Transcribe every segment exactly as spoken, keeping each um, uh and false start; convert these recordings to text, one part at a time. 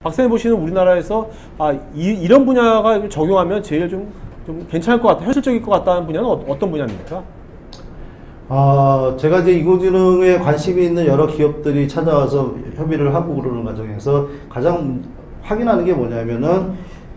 박사님 보시는 우리나라에서 아, 이, 이런 분야가 적용하면 제일 좀, 좀 괜찮을 것 같다, 현실적일 것 같다는 분야는 어, 어떤 분야입니까? 아, 제가 이제 인공지능에 관심이 있는 여러 기업들이 찾아와서 협의를 하고 그러는 과정에서 가장 확인하는 게 뭐냐면은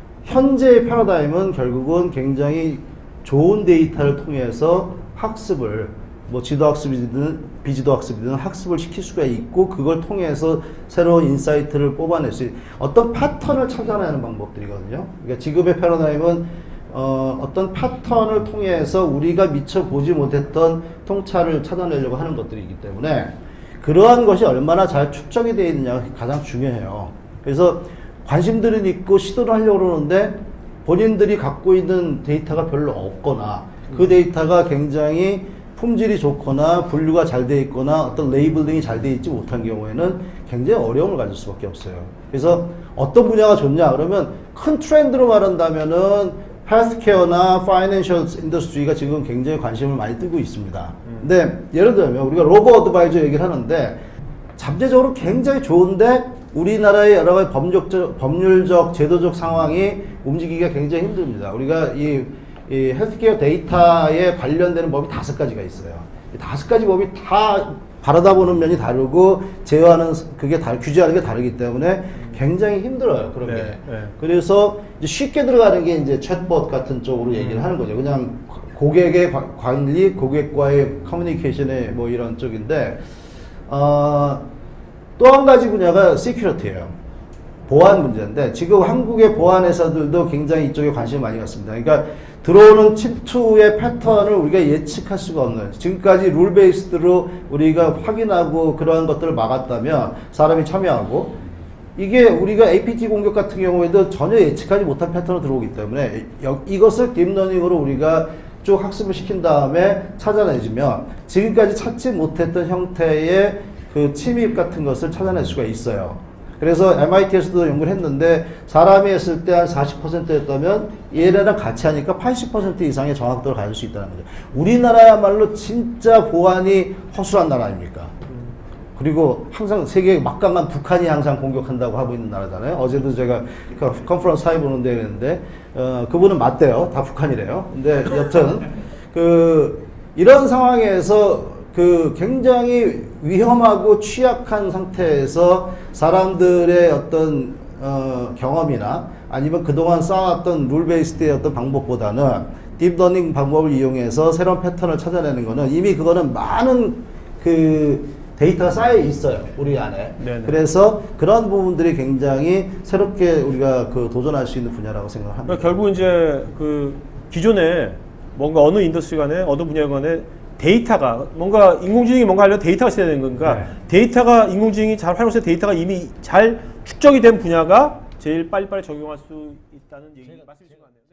현재의 패러다임은 결국은 굉장히 좋은 데이터를 통해서 학습을 뭐 지도학습이든 비지도학습이든 학습을 시킬 수가 있고 그걸 통해서 새로운 인사이트를 뽑아낼 수 있는 어떤 패턴을 찾아내는 방법들이거든요. 그러니까 지금의 패러다임은 어, 어떤 패턴을 통해서 우리가 미처 보지 못했던 통찰을 찾아내려고 하는 것들이기 때문에 그러한 것이 얼마나 잘 축적이 되어 있느냐가 가장 중요해요. 그래서 관심들은 있고 시도를 하려고 그러는데 본인들이 갖고 있는 데이터가 별로 없거나 그 데이터가 굉장히 품질이 좋거나 분류가 잘 되어 있거나 어떤 레이블링이 잘 되어 있지 못한 경우에는 굉장히 어려움을 가질 수밖에 없어요. 그래서 어떤 분야가 좋냐 그러면 큰 트렌드로 말한다면은 헬스케어나 파이낸셜 인더스트리가 지금 굉장히 관심을 많이 뜨고 있습니다. 근데 예를 들면 우리가 로보 어드바이저 얘기를 하는데 잠재적으로 굉장히 좋은데 우리나라의 여러 가지 법률적, 법률적 제도적 상황이 움직이기가 굉장히 힘듭니다. 우리가 이, 이 헬스케어 데이터에 관련되는 법이 다섯 가지가 있어요. 이 다섯 가지 법이 다 바라다보는 면이 다르고 제어하는 그게 다 규제하는 게 다르기 때문에 굉장히 힘들어요. 그런 게. 네, 네. 그래서 이제 쉽게 들어가는 게 이제 챗봇 같은 쪽으로 얘기를 하는 거죠. 그냥 고객의 관리, 고객과의 커뮤니케이션의 뭐 이런 쪽인데 어, 또 한 가지 분야가 시큐리티예요. 보안 문제인데 지금 한국의 보안 회사들도 굉장히 이쪽에 관심을 많이 갖습니다. 그러니까 들어오는 침투의 패턴을 우리가 예측할 수가 없는 지금까지 룰 베이스드로 우리가 확인하고 그러한 것들을 막았다면 사람이 참여하고 이게 우리가 에이피티 공격 같은 경우에도 전혀 예측하지 못한 패턴으로 들어오기 때문에 이것을 딥러닝으로 우리가 쭉 학습을 시킨 다음에 찾아내주면 지금까지 찾지 못했던 형태의 그 침입 같은 것을 찾아낼 수가 있어요. 그래서 엠아이티에서도 연구를 했는데 사람이 했을 때 한 사십 퍼센트였다면 얘네랑 같이 하니까 팔십 퍼센트 이상의 정확도를 가질 수 있다는 거죠. 우리나라야말로 진짜 보안이 허술한 나라 아닙니까? 그리고 항상 세계 막강한 북한이 항상 공격한다고 하고 있는 나라잖아요. 어제도 제가 컨퍼런스 사회 보는데 그랬는데 어, 그분은 맞대요. 다 북한이래요. 근데 여튼 그 이런 상황에서 그 굉장히 위험하고 취약한 상태에서 사람들의 어떤 어, 경험이나 아니면 그동안 쌓아왔던 룰 베이스드의 어떤 방법보다는 딥러닝 방법을 이용해서 새로운 패턴을 찾아내는 거는 이미 그거는 많은 그 데이터가 쌓여 있어요. 우리 안에. 네네. 그래서 그런 부분들이 굉장히 새롭게 우리가 그 도전할 수 있는 분야라고 생각합니다. 그러니까 결국 이제 그 기존에 뭔가 어느 인더스트리 간에 어느 분야 간에 데이터가 뭔가 인공지능이 뭔가 하려면 데이터가 있어야 되는 건가? 네. 데이터가 인공지능이 잘 활용해서 데이터가 이미 잘 축적이 된 분야가 제일 빨리빨리 적용할 수 있다는 얘기 말씀이신 것 같네요.